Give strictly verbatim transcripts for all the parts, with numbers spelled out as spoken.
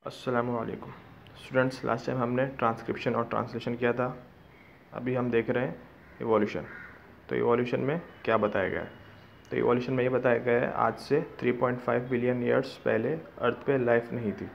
अस्सलामुअलैकुम students. Last time हमने transcription और ट्रांसलेशन किया था। अभी हम देख रहे हैं इवोल्यूशन। तो इवोल्यूशन में क्या बताया गया है? तो इवोल्यूशन में ये बताया गया है आज से three point five billion years पहले अर्थ पे लाइफ नहीं थी।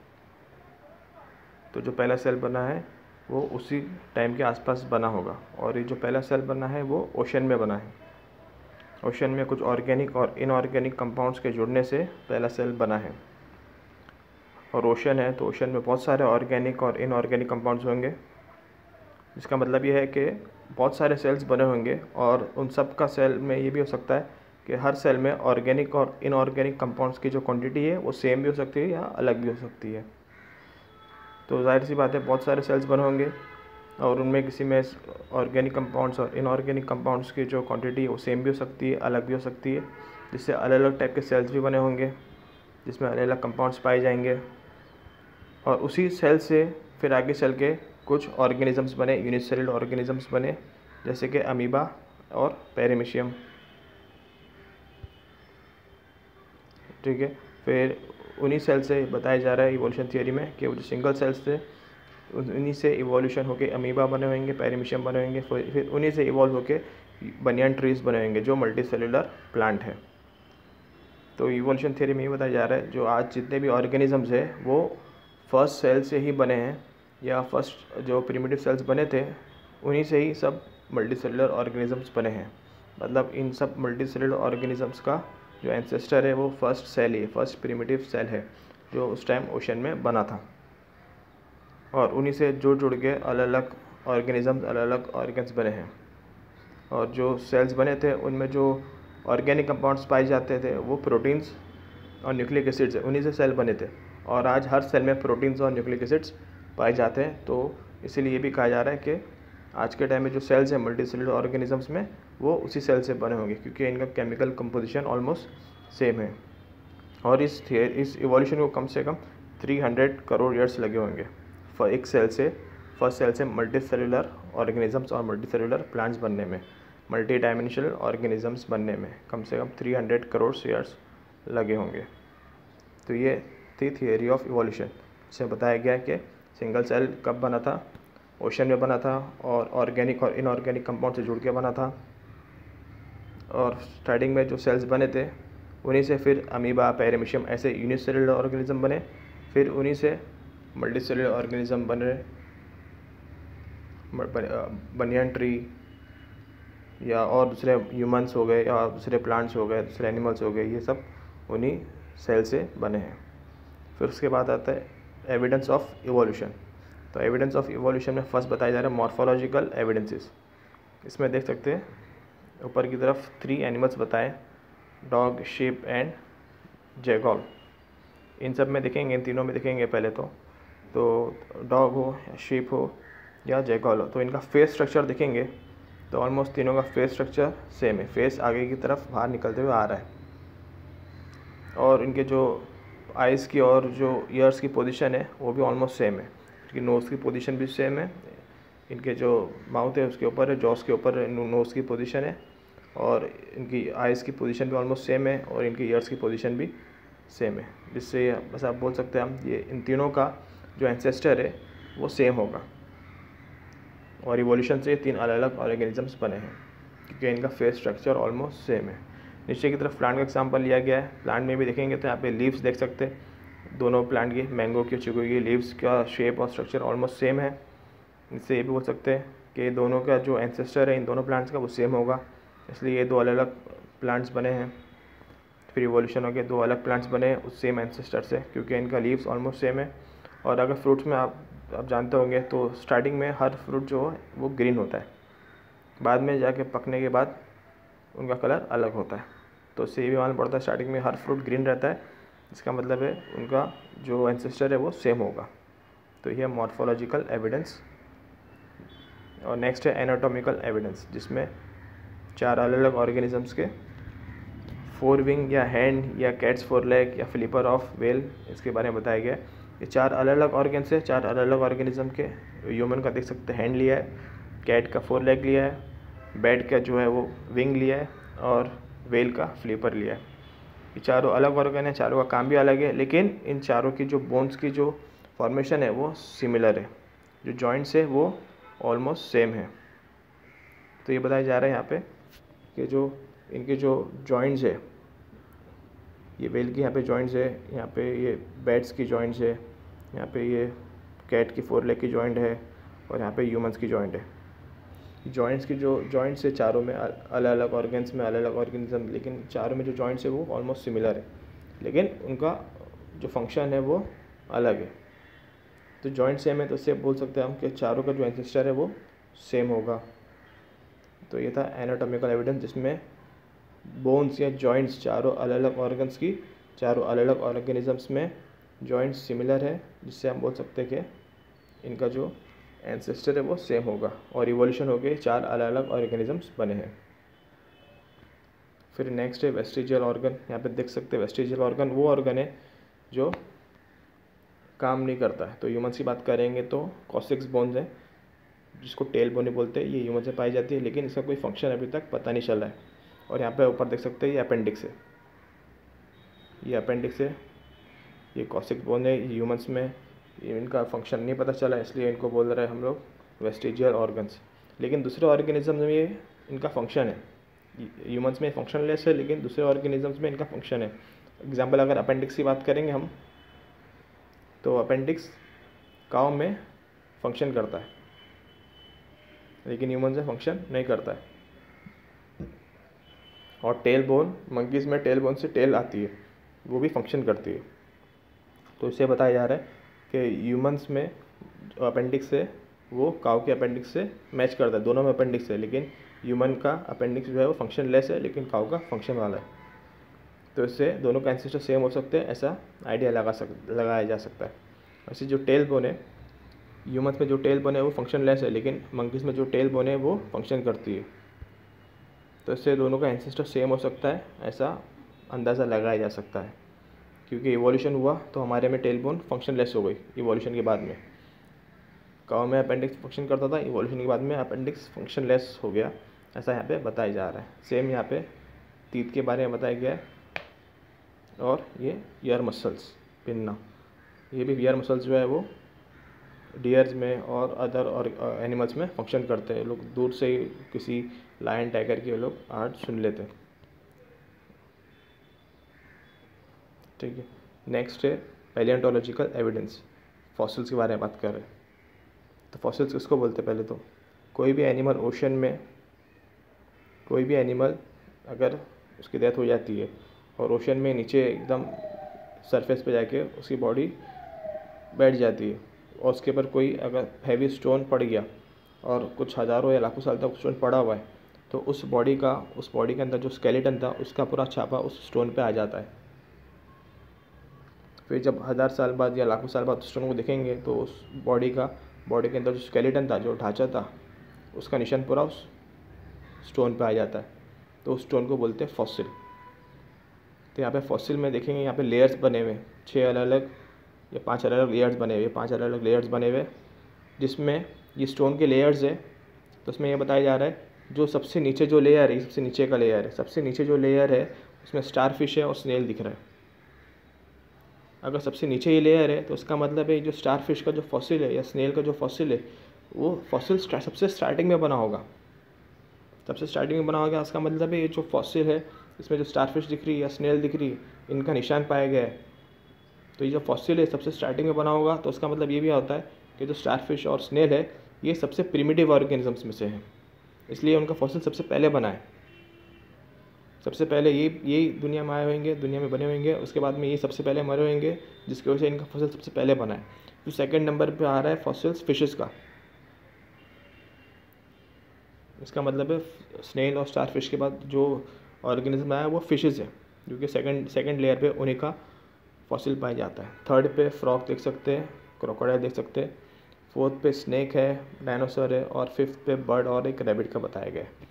तो जो पहला सेल बना है वो उसी टाइम के आसपास बना होगा, और ये जो पहला सेल बना है वो ओशन में बना है। ओशन में कुछ ऑर्गेनिक और इनऑर्गेनिक कंपाउंड्स के जुड़ने से पहला सेल बना है। और ओशन है तो ओशन में बहुत सारे ऑर्गेनिक और इनऑर्गेनिक कंपाउंड्स होंगे, जिसका मतलब ये है कि बहुत सारे सेल्स बने होंगे, और उन सब का सेल में ये भी हो सकता है कि हर सेल में ऑर्गेनिक और इनऑर्गेनिक कंपाउंड्स की जो क्वांटिटी है वो सेम भी हो सकती है या अलग भी हो सकती है। तो जाहिर सी बात है बहुत सारे सेल्स बने होंगे, और उनमें किसी में ऑर्गेनिक कंपाउंड्स और इनऑर्गेनिक कंपाउंड्स की जो क्वांटिटी है वो सेम भी हो सकती है, अलग भी हो सकती है, जिससे अलग अलग टाइप के सेल्स भी बने होंगे जिसमें अलग अलग कंपाउंड्स पाए जाएंगे। और उसी सेल से फिर आगे चल के कुछ ऑर्गेनिजम्स बने, यूनिसेलुलर ऑर्गेनिजम्स बने, जैसे कि अमीबा और पैरामीशियम। ठीक है, फिर उन्हीं सेल से बताया जा रहा है इवोल्यूशन थियोरी में कि वो जो सिंगल सेल्स थे उन्हीं से इवोल्यूशन होके अमीबा बने होंगे, पैरामीशियम बने होंगे, फिर उन्हीं से इवॉल्व होके बनियान ट्रीज बने होंगे जो मल्टी सेलुलर प्लांट है। तो इवोल्यूशन थियोरी में ये बताया जा रहा है जो आज जितने भी ऑर्गेनिजम्स है वो फर्स्ट सेल से ही बने हैं, या फर्स्ट जो प्रिमिटिव सेल्स बने थे उन्हीं से ही सब मल्टी सेलुलर ऑर्गेनिजम्स बने हैं। मतलब इन सब मल्टी सेलुलर ऑर्गेनिजम्स का जो एंसेस्टर है वो फर्स्ट सेल ही, फर्स्ट प्रिमिटिव सेल है जो उस टाइम ओशन में बना था, और उन्हीं से जुड़ जुड़ के अलग अलग ऑर्गेनिजम्स, अलग अलग ऑर्गन्स बने हैं। और जो सेल्स बने थे उनमें जो ऑर्गेनिक कंपाउंड्स पाए जाते थे वो प्रोटीन्स और न्यूक्लिक एसिड्स है, उन्हीं से सेल बने थे। और आज हर सेल में प्रोटीन्स और न्यूक्लिक एसिड्स पाए जाते हैं। तो इसीलिए ये भी कहा जा रहा है कि आज के टाइम में जो सेल्स हैं मल्टी सेलुलर ऑर्गेनिजम्स में वो उसी सेल से बने होंगे, क्योंकि इनका केमिकल कंपोजिशन ऑलमोस्ट सेम है। और इस इस इवोल्यूशन को कम से कम थ्री हंड्रेड करोड़ ईयर्स लगे होंगे एक सेल से, फर्स्ट सेल से मल्टी सेलुलर ऑर्गेनिजम्स और मल्टी सेलुलर प्लांट्स बनने में, मल्टी डायमेंशनल ऑर्गेनिजम्स बनने में कम से कम थ्री हंड्रेड करोड़ ईयर्स लगे होंगे। तो ये थी थियोरी ऑफ इवोल्यूशन। इसमें बताया गया है कि सिंगल सेल कब बना था, ओशन में बना था, और ऑर्गेनिक और इनऑर्गेनिक कंपाउंड से जुड़ के बना था। और स्टार्टिंग में जो सेल्स बने थे उन्हीं से फिर अमीबा, पैरामीशियम ऐसे यूनिसेलुलर ऑर्गेनिज्म बने, फिर उन्हीं से मल्टी सेलुलर ऑर्गेनिज्म बने, बनियान ट्री या और दूसरे ह्यूमंस हो गए, या दूसरे प्लांट्स हो गए, दूसरे एनिमल्स हो गए, ये सब उन्हीं सेल से बने हैं। फिर उसके बाद आता है एविडेंस ऑफ इवोल्यूशन। तो एविडेंस ऑफ इवोल्यूशन में फर्स्ट बताया जा रहा है मॉर्फोलॉजिकल एविडेंसेस। इसमें देख सकते हैं ऊपर की तरफ थ्री एनिमल्स बताएं, डॉग, sheep एंड जैगॉल। इन सब में देखेंगे, इन तीनों में देखेंगे पहले तो तो डॉग हो, sheep हो या जैगॉल हो, तो इनका फेस स्ट्रक्चर देखेंगे तो ऑलमोस्ट तीनों का फेस स्ट्रक्चर सेम है। फेस आगे की तरफ बाहर निकलते हुए आ रहा है, और इनके जो आइज़ की और जो ईयर्स की पोजीशन है वो भी ऑलमोस्ट सेम है। इनकी नोज़ की पोजीशन भी सेम है, इनके जो माउथ है उसके ऊपर है, जॉस के ऊपर नोज़ की पोजीशन है, और इनकी आइज़ की पोजीशन भी ऑलमोस्ट सेम है, और इनकी ईयर्स की पोजीशन भी सेम है। जिससे बस आप बोल सकते हैं हम ये इन तीनों का जो एंसेस्टर है वो सेम होगा, और इवोल्यूशन से तीन अलग अलग ऑर्गेनिजम्स बने हैं क्योंकि इनका फेस स्ट्रक्चर ऑलमोस्ट सेम है। नीचे की तरफ प्लांट का एग्जांपल लिया गया है। प्लांट में भी देखेंगे तो यहाँ पे लीव्स देख सकते हैं, दोनों प्लांट की, मैंगो की, चिकू की, लीव्स का शेप और स्ट्रक्चर ऑलमोस्ट सेम है। इससे ये भी बोल सकते हैं कि दोनों का जो एंसेस्टर है इन दोनों प्लांट्स का वो सेम होगा, इसलिए ये दो अलग अलग प्लांट्स बने हैं। फिर इवोल्यूशन हो गया, दो अलग प्लांट्स बने उस सेम एंसेस्टर से, क्योंकि इनका लीव्स ऑलमोस्ट सेम है। और अगर फ्रूट्स में आप आप जानते होंगे तो स्टार्टिंग में हर फ्रूट जो है वो ग्रीन होता है, बाद में जाके पकने के बाद उनका कलर अलग होता है। तो इससे ये भी मालूम पड़ता है स्टार्टिंग में हर फ्रूट ग्रीन रहता है, इसका मतलब है उनका जो एंसेस्टर है वो सेम होगा। तो ये मॉर्फोलॉजिकल एविडेंस। और नेक्स्ट है एनाटॉमिकल एविडेंस, जिसमें चार अलग अलग ऑर्गेनिजम्स के फोर विंग या हैंड या कैट्स फोर लेग या फ्लिपर ऑफ वेल, इसके बारे में बताया गया है। ये चार अलग अलग ऑर्गेन्स है, चार अलग अलग ऑर्गेनिज्म के। ह्यूमन का देख सकते हैं हैंड लिया है, कैट का फोर लेग लिया है, बैट का जो है वो विंग लिया है, और वेल का फ्लिपर लिया है। ये चारों अलग ऑर्गन है, चारों का काम भी अलग है, लेकिन इन चारों की जो बोन्स की जो फॉर्मेशन है वो सिमिलर है, जो जॉइंट्स है वो ऑलमोस्ट सेम है। तो ये बताया जा रहा है यहाँ पे कि जो इनके जो जॉइंट्स है, ये वेल की यहाँ पे जॉइंट्स है, यहाँ पे ये बैट्स की जॉइंट्स है, यहाँ पे ये कैट की फोर लेग की जॉइंट है, और यहाँ पे ह्यूमंस की जॉइंट है। जॉइंट्स की जो जॉइंट्स है चारों में अलग अलग ऑर्गन्स में अलग अलग ऑर्गेनिज्म, लेकिन चारों में जो जॉइंट्स है वो ऑलमोस्ट सिमिलर है, लेकिन उनका जो फंक्शन है वो अलग है। तो जॉइंट सेम है तो इससे बोल सकते हैं हम कि चारों का जो एंसेस्टर है वो सेम होगा। तो ये था एनाटॉमिकल एविडेंस, जिसमें बोन्स या जॉइंट्स चारों अलग अलग ऑर्गन्स की, चारों अलग अलग ऑर्गेनिजम्स में जॉइंट्स सिमिलर है, जिससे हम बोल सकते हैं कि इनका जो एंसेस्टर है वो सेम होगा और इवोल्यूशन हो गए चार अलग अलग ऑर्गेनिजम्स बने हैं। फिर नेक्स्ट है वेस्टिजियल ऑर्गन। यहाँ पे देख सकते हैं वेस्टिजियल ऑर्गन वो ऑर्गन है जो काम नहीं करता है। तो ह्यूमन्स की बात करेंगे तो कॉक्सिक्स बोन्स है, जिसको टेल बोन बोलते हैं, ये ह्यूमन से पाई जाती है, लेकिन इसका कोई फंक्शन अभी तक पता नहीं चला है। और यहाँ पे ऊपर देख सकते हैं ये अपेंडिक्स है, ये अपेंडिक्स है, ये कॉक्सिक्स बोन है, ये ह्यूमन्स में इनका फंक्शन नहीं पता चला, इसलिए इनको बोल रहे हैं हम लोग वेस्टिजियल ऑर्गन्स। लेकिन दूसरे ऑर्गेनिज्म में ये इनका फंक्शन है, ह्यूमन्स में फंक्शनलेस है, लेकिन दूसरे ऑर्गेनिजम्स में इनका फंक्शन है। एग्जाम्पल अगर अपेंडिक्स की बात करेंगे हम, तो अपेंडिक्स काउ में फंक्शन करता है, लेकिन ह्यूमन में फंक्शन नहीं करता है। और टेल बोन, मंकीज़ में टेल बोन से टेल आती है, वो भी फंक्शन करती है। तो इससे बताया जा रहा है कि ह्यूमंस में जो अपेंडिक्स है वो काउ के अपेंडिक्स से मैच करता है, दोनों में अपेंडिक्स है, लेकिन ह्यूमन का अपेंडिक्स जो है वो फंक्शन लेस है, लेकिन काउ का फंक्शन वाला है। तो इससे दोनों का एंसेस्टर सेम हो सकते हैं, ऐसा आइडिया लगा सक लगाया जा सकता है। वैसे जो टेल बोन है, ह्यूमंस में जो टेल बोन है वो फंक्शन लेस है, लेकिन मंकीज़ में जो टेल बोन है वो फंक्शन करती है। तो इससे दोनों का एंसेस्टर सेम हो सकता है, ऐसा अंदाज़ा लगाया जा सकता है। क्योंकि इवोल्यूशन हुआ तो हमारे में टेल बोन फंक्शन लेस हो गई इवोल्यूशन के बाद में। काउ में अपेंडिक्स फंक्शन करता था, इवोल्यूशन के बाद में अपेंडिक्स फंक्शन लेस हो गया, ऐसा यहाँ पे बताया जा रहा है। सेम यहाँ पे टीथ के बारे में बताया गया है। और ये ईयर मसल्स, पिन्ना, ये भी ईयर मसल्स जो है वो डियर्स में और अदर और एनिमल्स में फंक्शन करते हैं। लोग दूर से ही किसी लायन टाइगर के लोग आवाज़ सुन लेते हैं। ठीक है, नेक्स्ट है पैलियोंटोलॉजिकल एविडेंस, फॉसिल्स के बारे में बात कर रहे हैं। तो फॉसिल्स किसको बोलते हैं? पहले तो कोई भी एनिमल ओशन में, कोई भी एनिमल अगर उसकी डेथ हो जाती है और ओशन में नीचे एकदम सरफेस पे जाके उसकी बॉडी बैठ जाती है और उसके ऊपर कोई अगर हैवी स्टोन पड़ गया और कुछ हज़ारों या लाखों साल तक स्टोन पड़ा हुआ है, तो उस बॉडी का उस बॉडी के अंदर जो स्केलेटन था उसका पूरा छापा उस स्टोन पे आ जाता है। फिर जब हज़ार साल बाद या लाखों साल बाद उस स्टोन को देखेंगे तो उस बॉडी का बॉडी के अंदर जो स्केलेटन था, जो ढांचा था, उसका निशान पूरा उस स्टोन पे आ जाता है। तो उस स्टोन को बोलते हैं फॉसिल। तो यहाँ पे फॉसिल में देखेंगे, यहाँ पे लेयर्स बने हुए, छः अलग अलग या पांच अलग अलग लेयर्स बने हुए पांच अलग अलग लेयर्स बने हुए जिसमें ये स्टोन के लेयर्स है। तो उसमें ये बताया जा रहा है जो सबसे नीचे जो लेयर है, सबसे नीचे का लेयर है, सबसे नीचे जो लेयर है उसमें स्टार फिश है और स्नेल दिख रहा है। अगर सबसे नीचे ये लेयर है तो उसका मतलब है जो स्टार फिश का जो फॉसिल है या स्नेल का जो फॉसिल है वो फॉसिल सबसे स्टार्टिंग में बना होगा, सबसे स्टार्टिंग में बना होगा। उसका मतलब है ये जो फॉसिल है इसमें जो स्टार फिश दिख रही है या स्नेल दिख रही है, इनका निशान पाया गया है। तो ये जो फॉसिल है सबसे स्टार्टिंग में बना होगा। तो उसका मतलब ये भी होता है कि जो स्टार फिश और स्नेल है ये सबसे प्रिमिटिव ऑर्गेनिजम्स में से हैं, इसलिए उनका फॉसिल सबसे पहले बना है। सबसे पहले ये ये दुनिया में आए होंगे, दुनिया में बने होंगे, उसके बाद में ये सबसे पहले मरे होंगे, जिसकी वजह से इनका फॉसिल सबसे पहले बना है। तो सेकंड नंबर पे आ रहा है फॉसिल्स फिशेस का। इसका मतलब है स्नेल और स्टार फिश के बाद जो ऑर्गेनिज्म आया वो फिशेस है, जो कि सेकंड सेकंड लेयर पे उन्हीं का फॉसिल पाया जाता है। थर्ड पे फ्रॉग देख सकते हैं, क्रोकोडाइल देख सकते हैं, फोर्थ पे स्नेक है, डायनासोर है, और फिफ्थ पे बर्ड और एक रैबिट का बताया गया है।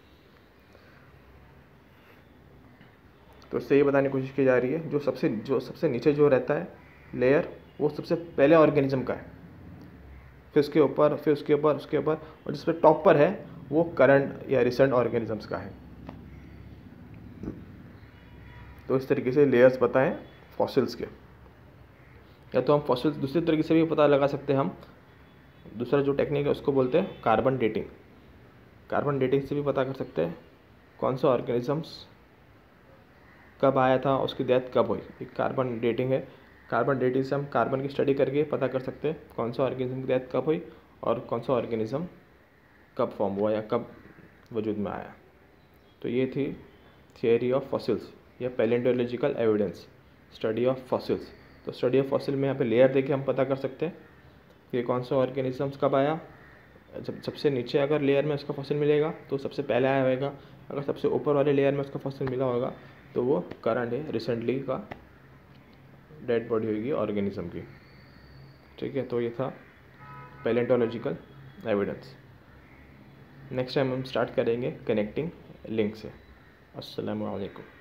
तो इससे ये बताने की कोशिश की जा रही है जो सबसे जो सबसे नीचे जो रहता है लेयर वो सबसे पहले ऑर्गेनिज्म का है, फिर उसके ऊपर फिर उसके ऊपर उसके ऊपर और जिस पे टॉप पर है वो करंट या रिसेंट ऑर्गेनिजम्स का है। तो इस तरीके से लेयर्स पता है फॉसिल्स के। या तो हम फॉसिल्स दूसरे तरीके से भी पता लगा सकते हैं हम, दूसरा जो टेक्निक है उसको बोलते हैं कार्बन डेटिंग। कार्बन डेटिंग से भी पता कर सकते हैं कौन सा ऑर्गेनिजम्स कब आया था, उसकी डेथ कब हुई। एक कार्बन डेटिंग है। कार्बन डेटिंग से हम कार्बन की स्टडी करके पता कर सकते हैं कौन सा ऑर्गेनिज्म की डेथ कब हुई और कौन सा ऑर्गेनिज्म कब फॉर्म हुआ या कब वजूद में आया। तो ये थी थियरी ऑफ फॉसिल्स या palaeontological evidence, study of fossils. तो स्टडी ऑफ फॉसिल में यहाँ पे लेयर देके हम पता कर सकते हैं कि कौन सा ऑर्गेनिजम्स कब आया। जब सबसे नीचे अगर लेयर में उसका फॉसिल मिलेगा तो सबसे पहले आया होगा, अगर सबसे ऊपर वाले लेयर में उसका फॉसिल मिला होगा तो वो करंट है, रिसेंटली का डेड बॉडी होगी ऑर्गेनिज्म की। ठीक है, तो ये था पैलेंटोलॉजिकल एविडेंस। नेक्स्ट टाइम हम स्टार्ट करेंगे कनेक्टिंग लिंक से। अस्सलामु अलैकुम।